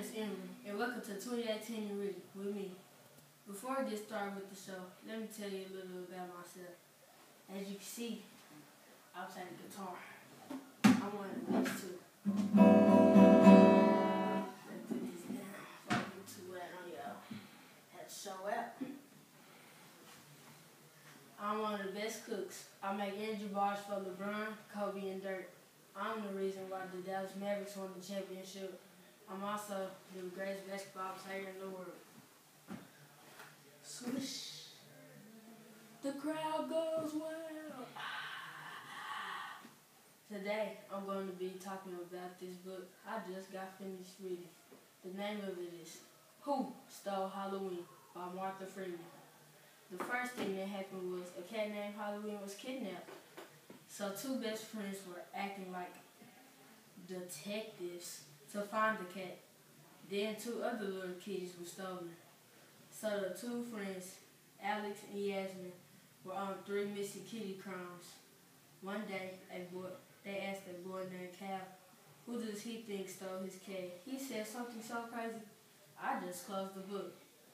is Emery, and welcome to 2018 in Reading with me. Before I get started with the show, let me tell you a little about myself. As you can see, I play the guitar. I'm one of the best too. Let's put this down before I get too wet on y'all. Had to show out. I'm one of the best cooks. I make energy bars for LeBron, Kobe, and Dirk. I'm the reason why the Dallas Mavericks won the championship. I'm also the greatest basketball player in the world. Swish. The crowd goes wild. Today, I'm going to be talking about this book I just got finished reading. The name of it is Who Stole Halloween by Martha Freeman. The first thing that happened was a cat named Halloween was kidnapped. So two best friends were acting like detectives to find the cat. Then two other little kitties were stolen. So the two friends, Alex and Yasmin, were on 3 missing kitty crimes. One day, they asked a boy named Cal, who does he think stole his cat? He said something so crazy, I just closed the book.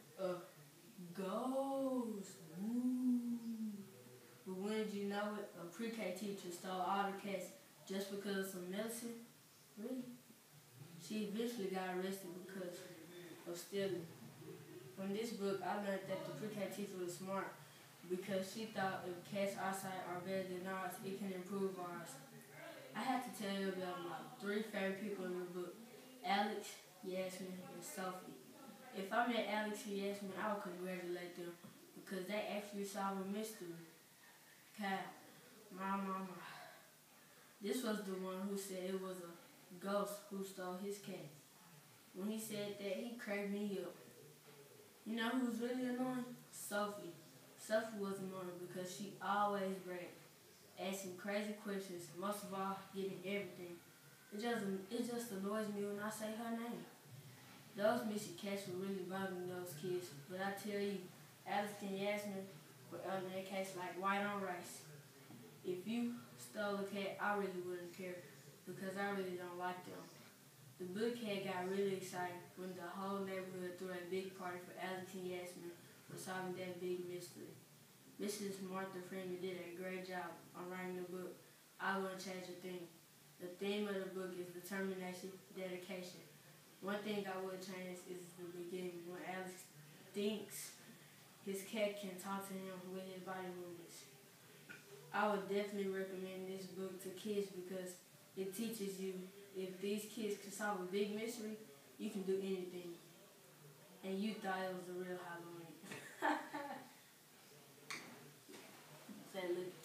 Ghost. Ooh. But wouldn't you know it, a pre-K teacher stole all the cats just because of some medicine? Really? She eventually got arrested because of stealing. From this book, I learned that the pre-K teacher was smart because she thought if cats' eyesight are better than ours, it can improve ours. I have to tell you about my 3 favorite people in the book, Alex, Yasmin, and Sophie. If I met Alex and Yasmin, I would congratulate them because they actually solved a mystery. Cal, my mama. This was the one who said it was a ghost who stole his cat. When he said that, he cracked me up. You know who's really annoying? Sophie. Sophie was annoying because she always bragged, asking crazy questions, most of all, getting everything. It just annoys me when I say her name. Those missing cats were really bothering those kids, but I tell you, Alex and Yasmin were on their case like white on rice. If you stole a cat, I really wouldn't care because I really don't like them. The book cat got really excited when the whole neighborhood threw a big party for Alex and Yasmin for solving that big mystery. Mrs. Martha Freeman did a great job on writing the book. I wouldn't change a thing. The theme of the book is determination, dedication. One thing I would change is the beginning when Alex thinks his cat can talk to him with his body movements. I would definitely recommend this book to kids because it teaches you if these kids can solve a big mystery, you can do anything. And you thought it was a real Halloween. Say, look.